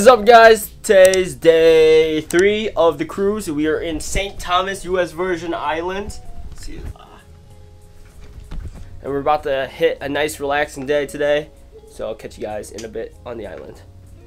What is up, guys? Today's day 3 of the cruise. We are in St. Thomas, U.S. Virgin Islands. Let's see, and we're about to hit a nice relaxing day today. So I'll catch you guys in a bit on the island.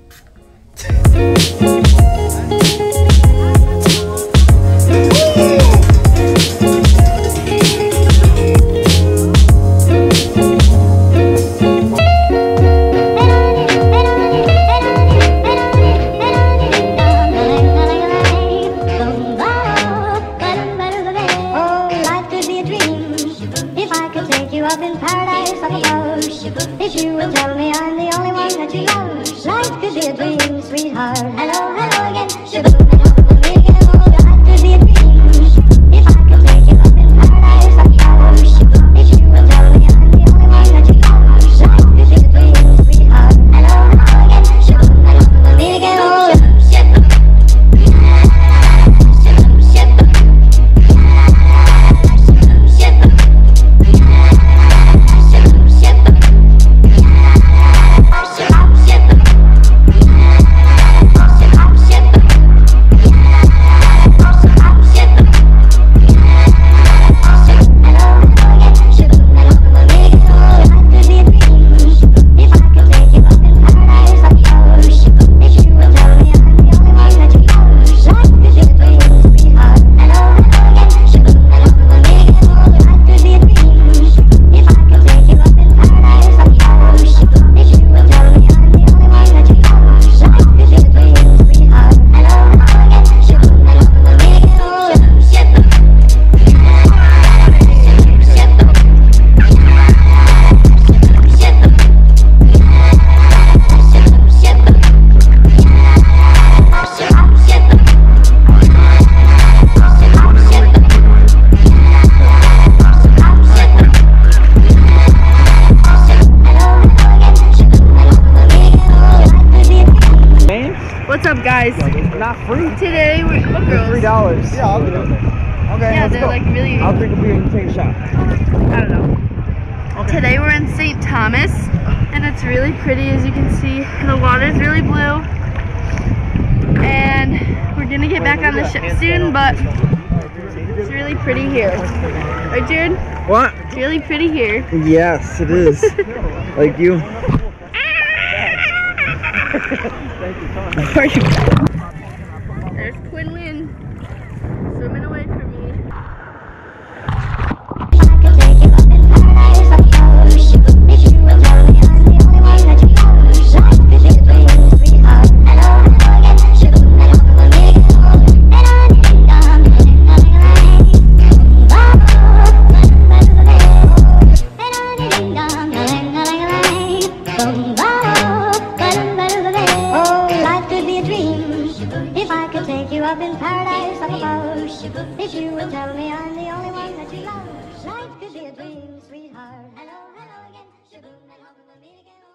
Up in paradise, I suppose. If you would tell me I'm the only one that you love, life could be a dream, sweetheart. Hello, hello again. Shaboom, hello, me again. Oh, life could be a dream. If I could take you up in paradise, I suppose. If you would tell me I'm the only one that you love, life could be a dream, sweetheart. Hello, hello again. Shaboom, hello, me again. Oh, What's up, guys? Not free. Today we're $3. Yeah, I'll do it. Okay. Yeah, they're like really. I'll drink a beer and you take a shot. I don't know. Okay. Today we're in St. Thomas, and it's really pretty, as you can see. The water's really blue, and we're gonna get back on the ship soon. But it's really pretty here, right, Jared? What? It's really pretty here. Yes, it is. Like you. There's Quinlan swimming away from me. If I could take you up in paradise, I suppose. If you would tell me I'm the only one that you love, life could be a dream, sweetheart. Hello, hello again. Shaboom, hello, we'll meet again.